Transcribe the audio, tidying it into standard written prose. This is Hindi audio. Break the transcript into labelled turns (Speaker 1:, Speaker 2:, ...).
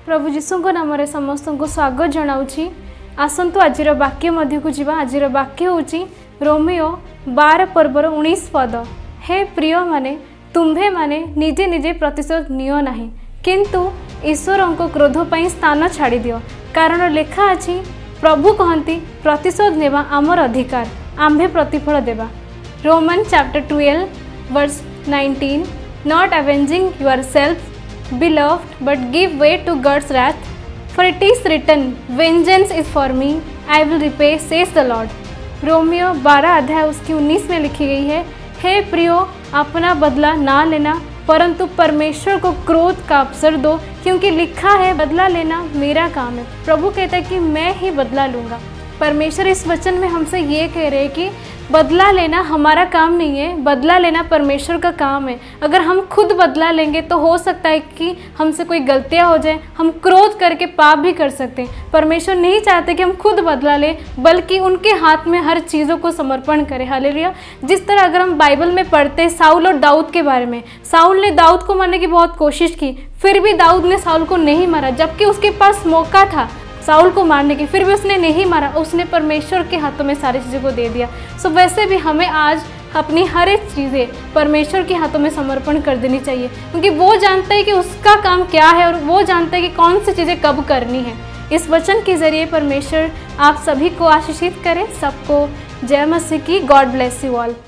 Speaker 1: प्रभु जीशु नाम रे समस्त को स्वागत जनाऊँगी। आसतु आज वाक्य मध्य को जीवा। आज वाक्य हूँ रोमियो 12 पर्वर 19 पद। हे प्रिय माने तुम्भे माने निजे निजे प्रतिशोध नियो नहीं, किंतु ईश्वर को क्रोध पर स्थान छाड़ी दियो, कारण लेखा अछि प्रभु कहती प्रतिशोध नेवा आमर अधिकार, आम्भे प्रतिफल देवा। Roman chapter 12 verse 19। Not avenging yourself beloved, but give way to God's wrath, for it is written, vengeance is for me, I will repay, says the Lord। रोमियो 12 अध्याय उसकी 19 में लिखी गई है, हे प्रियो अपना बदला ना लेना, परंतु परमेश्वर को क्रोध का अवसर दो, क्योंकि लिखा है बदला लेना मेरा काम है। प्रभु कहता है कि मैं ही बदला लूँगा। परमेश्वर इस वचन में हमसे ये कह रहे हैं कि बदला लेना हमारा काम नहीं है, बदला लेना परमेश्वर का काम है। अगर हम खुद बदला लेंगे तो हो सकता है कि हमसे कोई गलतियां हो जाए, हम क्रोध करके पाप भी कर सकते हैं। परमेश्वर नहीं चाहते कि हम खुद बदला लें, बल्कि उनके हाथ में हर चीज़ों को समर्पण करें। हालेलुया। जिस तरह अगर हम बाइबल में पढ़ते हैं साउल और दाऊद के बारे में, साउल ने दाऊद को मारने की बहुत कोशिश की, फिर भी दाऊद ने साउल को नहीं मारा, जबकि उसके पास मौका था साउल को मारने की, फिर भी उसने नहीं मारा। उसने परमेश्वर के हाथों में सारी चीज़ों को दे दिया। सो वैसे भी हमें आज अपनी हर एक चीज़ें परमेश्वर के हाथों में समर्पण कर देनी चाहिए, क्योंकि वो जानता है कि उसका काम क्या है और वो जानता है कि कौन सी चीज़ें कब करनी है। इस वचन के ज़रिए परमेश्वर आप सभी को आशीषित करें। सबको जय मसीह की। God bless you all.